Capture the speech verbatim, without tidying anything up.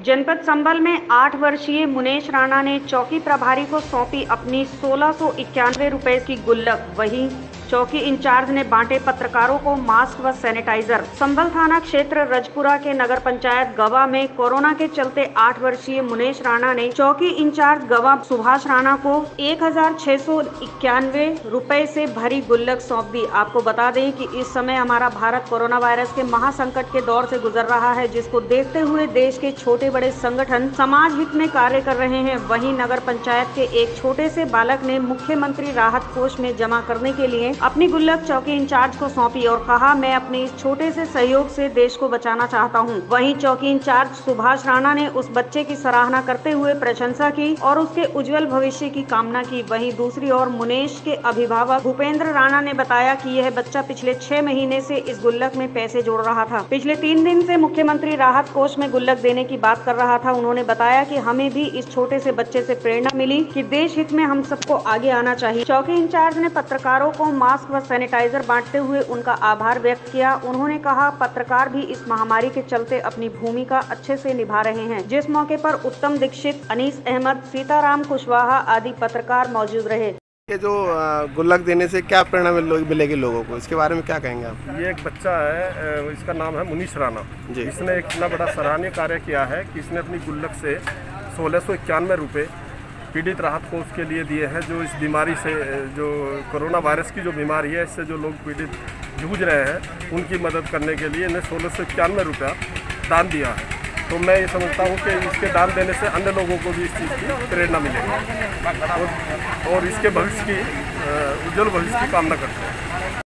जनपद संभल में आठ वर्षीय मुनेश राणा ने चौकी प्रभारी को सौंपी अपनी सोलह सौ इक्यानवे रुपए की गुल्लक। वहीं चौकी इंचार्ज ने बांटे पत्रकारों को मास्क व सैनिटाइजर। संभल थाना क्षेत्र रजपुरा के नगर पंचायत गवा में कोरोना के चलते आठ वर्षीय मुनेश राणा ने चौकी इंचार्ज गवा सुभाष राणा को एक हजार छह सौ इक्यानवे रुपए से भरी गुल्लक सौंप दी। आपको बता दें कि इस समय हमारा भारत कोरोना वायरस के महासंकट के दौर से गुजर रहा है, जिसको देखते हुए देश के छोटे बड़े संगठन समाज हित में कार्य कर रहे हैं। वहीं नगर पंचायत के एक छोटे से बालक ने मुख्यमंत्री राहत कोष में जमा करने के लिए अपनी गुल्लक चौकी इंचार्ज को सौंपी और कहा, मैं अपने इस छोटे से सहयोग से देश को बचाना चाहता हूं। वहीं चौकी इंचार्ज सुभाष राणा ने उस बच्चे की सराहना करते हुए प्रशंसा की और उसके उज्जवल भविष्य की कामना की। वहीं दूसरी ओर मुनेश के अभिभावक भूपेंद्र राणा ने बताया कि यह बच्चा पिछले छह महीने से इस गुल्लक में पैसे जोड़ रहा था। पिछले तीन दिन से मुख्यमंत्री राहत कोष में गुल्लक देने की बात कर रहा था। उन्होंने बताया कि हमें भी इस छोटे से बच्चे से प्रेरणा मिली कि देश हित में हम सबको आगे आना चाहिए। चौकी इंचार्ज ने पत्रकारों को मास्क व सैनिटाइजर बांटते हुए उनका आभार व्यक्त किया। उन्होंने कहा, पत्रकार भी इस महामारी के चलते अपनी भूमिका अच्छे से निभा रहे हैं। जिस मौके पर उत्तम दीक्षित, अनीस अहमद, सीताराम कुशवाहा आदि पत्रकार मौजूद रहे। ये जो गुल्लक देने से क्या प्रेरणा मिलेगी लोगों को, इसके बारे में क्या कहेंगे आप? ये एक बच्चा है, इसका नाम है मुनीश राणा जी। इसने एक इतना बड़ा सराहनीय कार्य किया है कि इसने अपनी गुल्लक से सोलह सौ इक्यानवे रुपये पीड़ित राहत कोष के लिए दिए हैं। जो इस बीमारी से, जो कोरोना वायरस की जो बीमारी है, इससे जो लोग पीड़ित जूझ रहे हैं, उनकी मदद करने के लिए इन्हें सोलह सौ इक्यानवे रुपया दान दिया है। तो मैं ये समझता हूँ कि इसके दान देने से अन्य लोगों को भी इस चीज़ की प्रेरणा मिलेगी और, और इसके भविष्य की, उज्जवल भविष्य की कामना करते हैं।